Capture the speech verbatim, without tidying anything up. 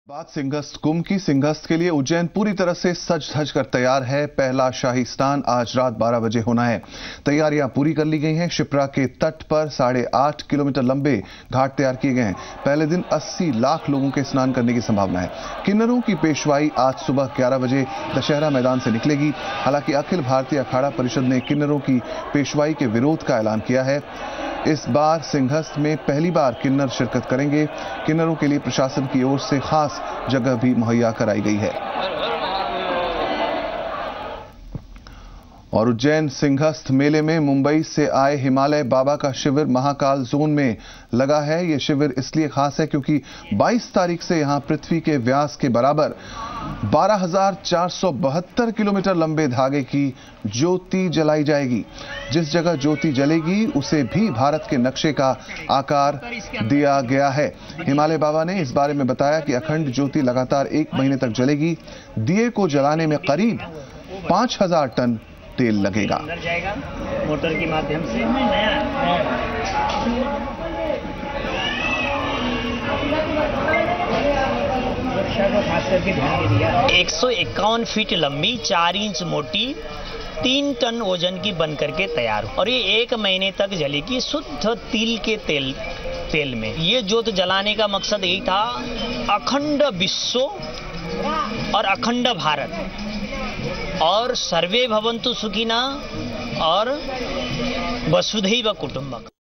बात सिंहस्थ कुंभ की। सिंहस्थ के लिए उज्जैन पूरी तरह से सज धज कर तैयार है। पहला शाही स्नान आज रात बारह बजे होना है। तैयारियां पूरी कर ली गई हैं। शिप्रा के तट पर साढ़े आठ किलोमीटर लंबे घाट तैयार किए गए हैं। पहले दिन अस्सी लाख लोगों के स्नान करने की संभावना है। किन्नरों की पेशवाई आज सुबह ग्यारह बजे दशहरा मैदान से निकलेगी। हालांकि अखिल भारतीय अखाड़ा परिषद ने किन्नरों की पेशवाई के विरोध का ऐलान किया है। इस बार सिंहस्थ में पहली बार किन्नर शिरकत करेंगे। किन्नरों के लिए प्रशासन की ओर से खास जगह भी मुहैया कराई गई है। और उज्जैन सिंहस्थ मेले में मुंबई से आए हिमालय बाबा का शिविर महाकाल जोन में लगा है। यह शिविर इसलिए खास है क्योंकि बाईस तारीख से यहां पृथ्वी के व्यास के बराबर बारह हजार चार सौ बहत्तर किलोमीटर लंबे धागे की ज्योति जलाई जाएगी। जिस जगह ज्योति जलेगी उसे भी भारत के नक्शे का आकार दिया गया है। हिमालय बाबा ने इस बारे में बताया कि अखंड ज्योति लगातार एक महीने तक जलेगी। दिए को जलाने में करीब पांच हजार टन तेल लगेगा। जाएगा मोटर के माध्यम से। एक सौ इक्यावन फीट लंबी, चार इंच मोटी, तीन टन वजन की बन करके तैयार और ये एक महीने तक जलेगी शुद्ध तिल के तेल तेल में। ये ज्योत जलाने का मकसद यही था, अखंड विश्व और अखंड भारत और सर्वे भवन्तु सुखिनः और वसुधैव कुटुंबकम्।